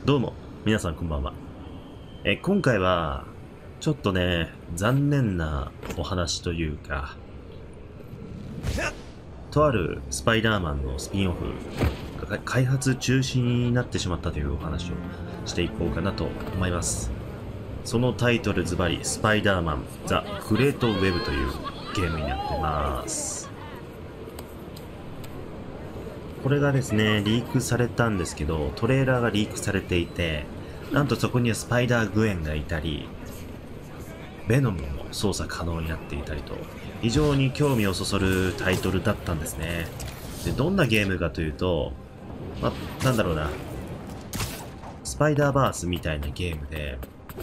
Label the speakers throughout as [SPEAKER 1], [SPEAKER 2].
[SPEAKER 1] どうも、皆さんこんばんは。今回は、ちょっとね、残念なお話というか、とあるスパイダーマンのスピンオフが開発中止になってしまったというお話をしていこうかなと思います。そのタイトルズバリ、スパイダーマンザ・グレートウェブというゲームになってます。これがですね、リークされたんですけど、トレーラーがリークされていて、なんとそこにはスパイダーグエンがいたり、ベノムも操作可能になっていたりと、非常に興味をそそるタイトルだったんですね。で、どんなゲームかというと、なんだろうな、スパイダーバースみたいなゲームで、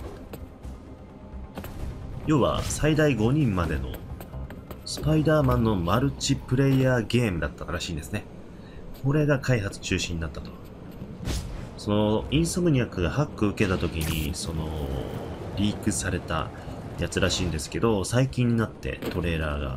[SPEAKER 1] 要は最大5人までのスパイダーマンのマルチプレイヤーゲームだったらしいんですね。これが開発中止になったと。そのインソムニアックがハック受けた時にリークされたやつらしいんですけど、最近になってトレーラーが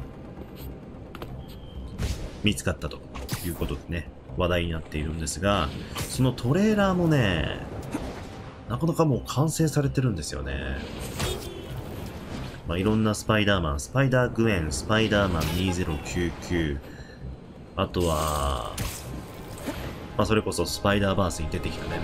[SPEAKER 1] 見つかったということでね、話題になっているんですが、そのトレーラーもね、なかなかもう完成されてるんですよね。いろんなスパイダーマン、スパイダーグエン、スパイダーマン2099、あとは、それこそスパイダーバースに出てきた面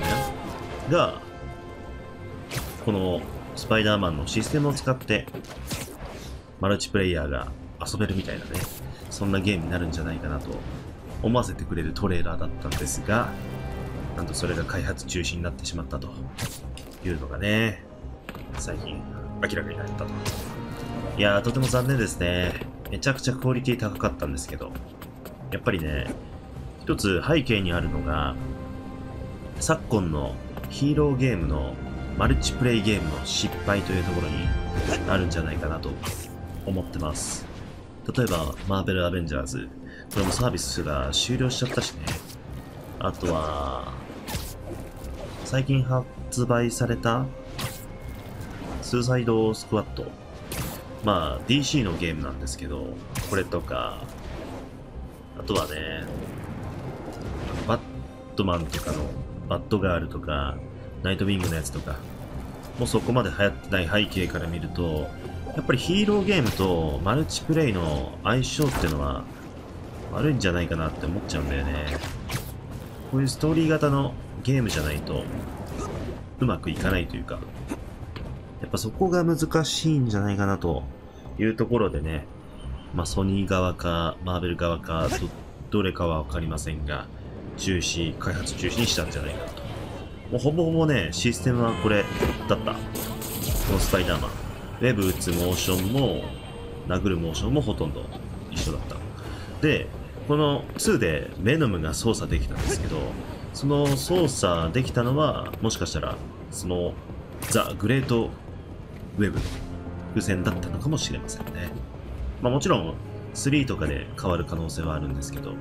[SPEAKER 1] 々が、このスパイダーマンのシステムを使ってマルチプレイヤーが遊べるみたいなね、そんなゲームになるんじゃないかなと思わせてくれるトレーラーだったんですが、なんとそれが開発中止になってしまったというのがね、最近明らかになったと。いやー、とても残念ですね。めちゃくちゃクオリティ高かったんですけど、やっぱりね、一つ背景にあるのが、昨今のヒーローゲームのマルチプレイゲームの失敗というところにあるんじゃないかなと思ってます。例えば、マーベル・アベンジャーズ。これもサービスが終了しちゃったしね。あとは、最近発売されたスーサイド・スクワット。DC のゲームなんですけど、これとか、あとはね、バットマンとかのバッドガールとか、ナイトウィングのやつとか、もうそこまで流行ってない背景から見ると、やっぱりヒーローゲームとマルチプレイの相性っていうのは悪いんじゃないかなって思っちゃうんだよね。こういうストーリー型のゲームじゃないとうまくいかないというか、やっぱそこが難しいんじゃないかなというところでね、ソニー側かマーベル側かどれかはわかりませんが、開発中止にしたんじゃないかなと。もうほぼほぼね、システムはこれだった。このスパイダーマン。ウェブ打つモーションも、殴るモーションもほとんど一緒だった。で、この2でベノムが操作できたんですけど、その操作できたのは、もしかしたら、そのザ・グレートウェブの伏線だったのかもしれませんね。もちろん、3とかで変わる可能性はあるんですけど、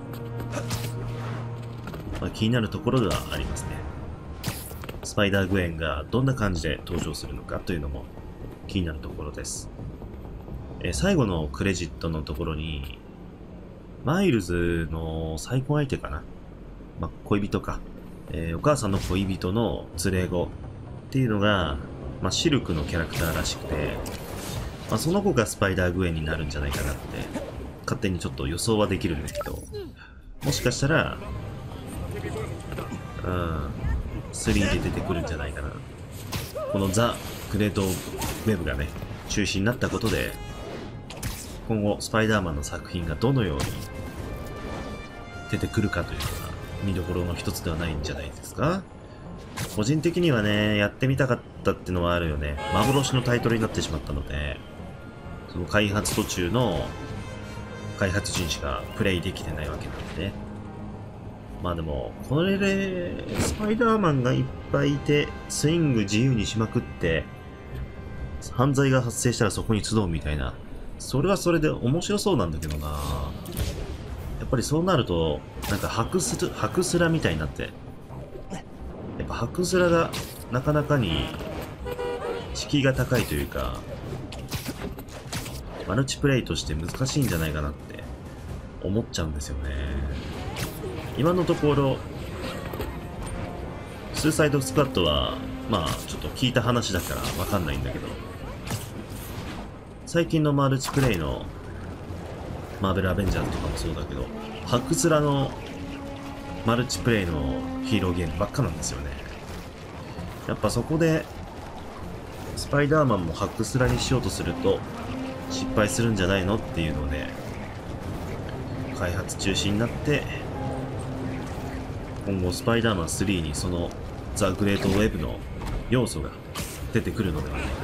[SPEAKER 1] 気になるところではありますね。スパイダーグエンがどんな感じで登場するのかというのも気になるところです。最後のクレジットのところに、マイルズの再婚相手かな、恋人か、お母さんの恋人の連れ子っていうのが、シルクのキャラクターらしくて、その子がスパイダーグエンになるんじゃないかなって、勝手にちょっと予想はできるんですけど、もしかしたら、3で出てくるんじゃないかな。このザ・グレートウェブがね、中止になったことで、今後スパイダーマンの作品がどのように出てくるかというのが見どころの一つではないんじゃないですか。個人的にはね、やってみたかったってのはあるよね。幻のタイトルになってしまったので、その開発途中の開発陣しかプレイできてないわけなんでね。でも、これでスパイダーマンがいっぱいいて、スイング自由にしまくって、犯罪が発生したらそこに集うみたいな、それはそれで面白そうなんだけどな。やっぱりそうなると、なんかハクスラみたいになって、やっぱハクスラがなかなかに敷居が高いというか、マルチプレイとして難しいんじゃないかなって思っちゃうんですよね。今のところスーサイドスクワットは、まあ、ちょっと聞いた話だからわかんないんだけど、最近のマルチプレイのマーベルアベンジャーズとかもそうだけど、ハクスラのマルチプレイのヒーローゲームばっかなんですよね。やっぱそこで、スパイダーマンもハクスラにしようとすると、失敗するんじゃないのっていうので、開発中止になって、今後スパイダーマン3にそのザ・グレート・ウェブの要素が出てくるのではないか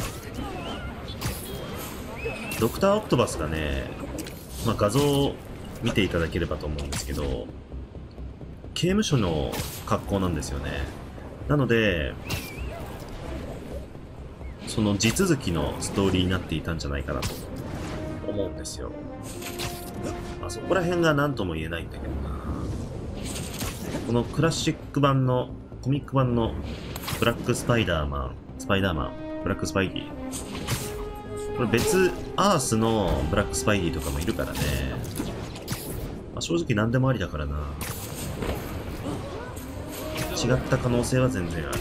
[SPEAKER 1] と。ドクター・オクトバスがね、まあ、画像を見ていただければと思うんですけど、刑務所の格好なんですよね。なので、その地続きのストーリーになっていたんじゃないかなと思うんですよ。まあ、そこら辺が何とも言えないんだけどな。このクラシック版の、コミック版のブラックスパイダーマン、ブラックスパイディ。これ別アースのブラックスパイディとかもいるからね。まあ、正直何でもありだからな。違った可能性は全然ある。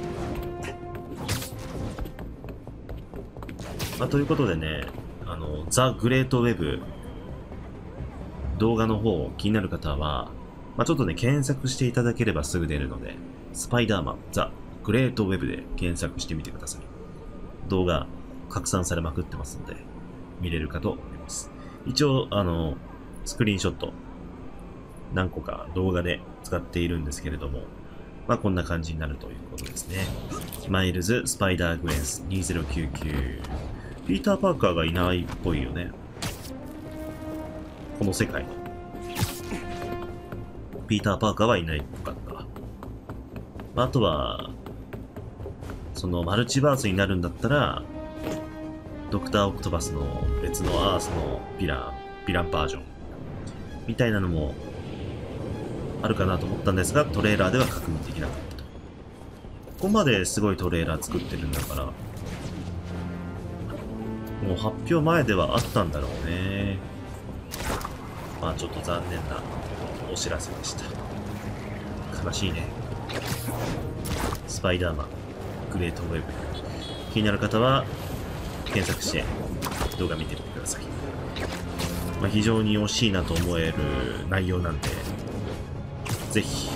[SPEAKER 1] まあ、ということでね、ザ・グレート・ウェブ動画の方気になる方は、まあ、ちょっとね、検索していただければすぐ出るので、スパイダーマン、ザ・グレート・ウェブで検索してみてください。動画拡散されまくってますので、見れるかと思います。一応、スクリーンショット、何個か動画で使っているんですけれども、まあこんな感じになるということですね。マイルズ・スパイダー・グエンス2099。ピーター・パーカーがいないっぽいよね。この世界の。ピーター・パーカーはいないっぽかった。あとは、そのマルチバースになるんだったら、ドクター・オクトバスの別のアースのヴィランバージョンみたいなのもあるかなと思ったんですが、トレーラーでは確認できなかったと。ここまですごいトレーラー作ってるんだから、もう発表前ではあったんだろうね。まあちょっと残念なお知らせでした。悲しいね。スパイダーマン、グレートウェブ。気になる方は検索して動画見てみてください。まあ、非常に惜しいなと思える内容なんで、ぜひ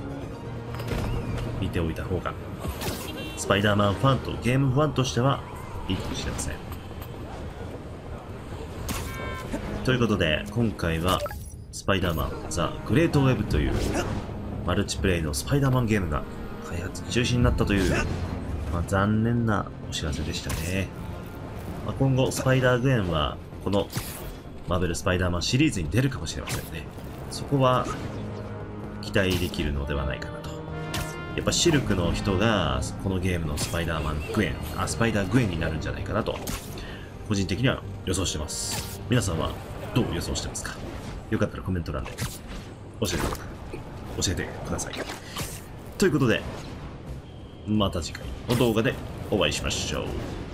[SPEAKER 1] 見ておいた方が、スパイダーマンファンとゲームファンとしてはいいかもしれません。ということで、今回はスパイダーマンザ・グレートウェブというマルチプレイのスパイダーマンゲームが開発中止になったという、まあ、残念なお知らせでしたね。まあ、今後スパイダーグエンはこのマーベルスパイダーマンシリーズに出るかもしれませんね。そこは期待できるのではないかなと。やっぱシルクの人がこのゲームのスパイダーグエンになるんじゃないかなと個人的には予想してます。皆さんはどう予想してますか？よかったらコメント欄で教えてください。ということで、また次回の動画でお会いしましょう。